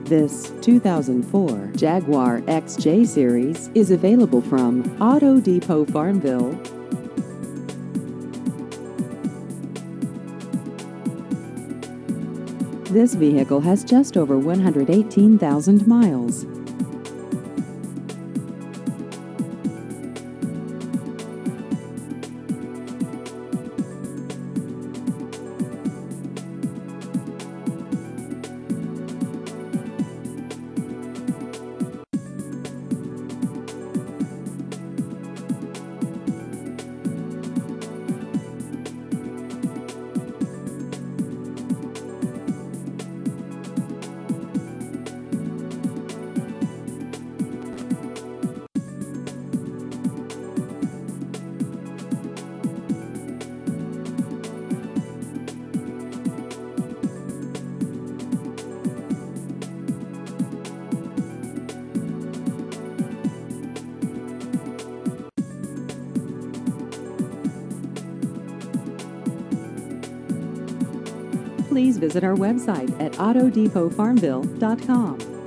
This 2004 Jaguar XJ Series is available from Auto Depot Farmville. This vehicle has just over 118,000 miles. Please visit our website at autodepotfarmville.com.